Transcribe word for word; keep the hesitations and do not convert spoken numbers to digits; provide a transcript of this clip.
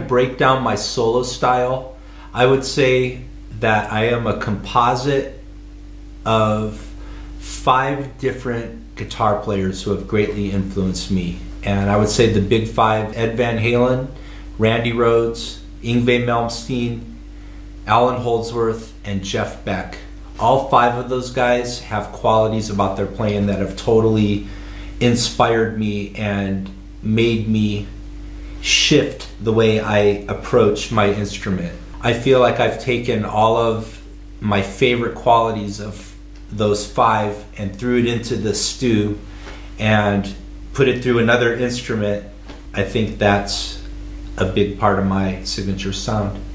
break down my solo style, I would say that I am a composite of five different guitar players who have greatly influenced me. And I would say the big five: Ed Van Halen, Randy Rhoads, Yngwie Malmsteen, Alan Holdsworth, and Jeff Beck. All five of those guys have qualities about their playing that have totally inspired me and made me shift the way I approach my instrument. I feel like I've taken all of my favorite qualities of those five and threw it into the stew and put it through another instrument. I think that's a big part of my signature sound.